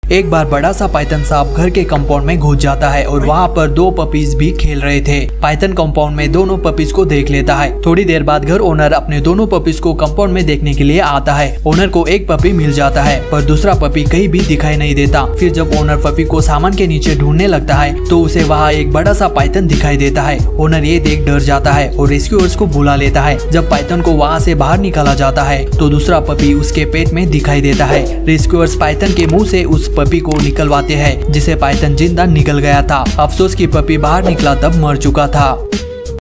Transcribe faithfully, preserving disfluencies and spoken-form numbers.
एक बार बड़ा सा पाइथन सांप घर के कंपाउंड में घुस जाता है और वहाँ पर दो पपीज भी खेल रहे थे। पाइथन कंपाउंड में दोनों पपीज को देख लेता है। थोड़ी देर बाद घर ओनर अपने दोनों पपीज को कंपाउंड में देखने के लिए आता है। ओनर को एक पपी मिल जाता है पर दूसरा पपी कहीं भी दिखाई नहीं देता। फिर जब ओनर पपी को सामान के नीचे ढूंढने लगता है तो उसे वहाँ एक बड़ा सा पाइथन दिखाई देता है। ओनर ये देख डर जाता है और रेस्क्यूअर्स को बुला लेता है। जब पाइथन को वहाँ से बाहर निकाला जाता है तो दूसरा पपी उसके पेट में दिखाई देता है। रेस्क्यूअर्स पाइथन के मुंह से उस पपी को निकलवाते हैं जिसे पाइथन जिंदा निकल गया था। अफसोस की पपी बाहर निकला तब मर चुका था।